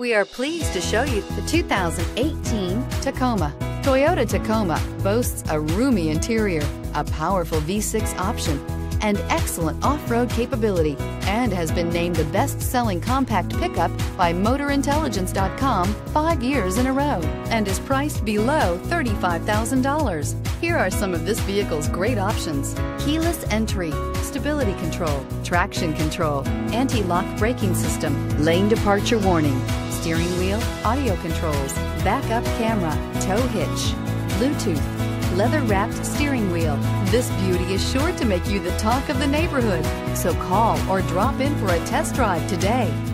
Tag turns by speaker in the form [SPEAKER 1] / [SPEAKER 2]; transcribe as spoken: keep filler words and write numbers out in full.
[SPEAKER 1] We are pleased to show you the two thousand eighteen Tacoma. Toyota Tacoma boasts a roomy interior, a powerful V six option, and excellent off-road capability, and has been named the best-selling compact pickup by Motor Intelligence dot com five years in a row, and is priced below thirty-five thousand dollars. Here are some of this vehicle's great options: keyless entry, stability control, traction control, anti-lock braking system, lane departure warning, steering wheel audio controls, backup camera, tow hitch, Bluetooth, leather-wrapped steering wheel. This beauty is sure to make you the talk of the neighborhood. So call or drop in for a test drive today.